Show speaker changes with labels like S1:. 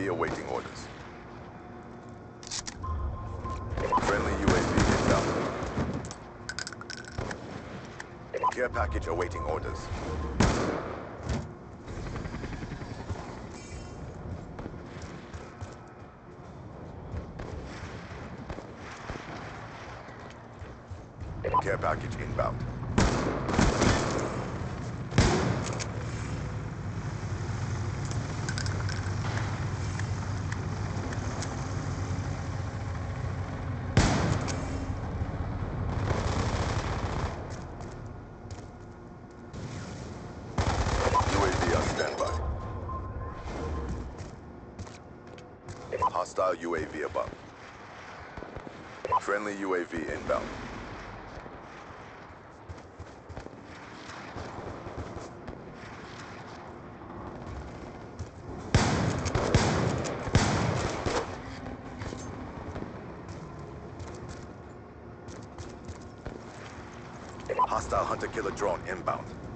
S1: UAV awaiting orders. Friendly UAV inbound. Care package awaiting orders. Care package inbound. UAV on standby. Hostile UAV above. Friendly UAV inbound. Hostile hunter-killer drone inbound.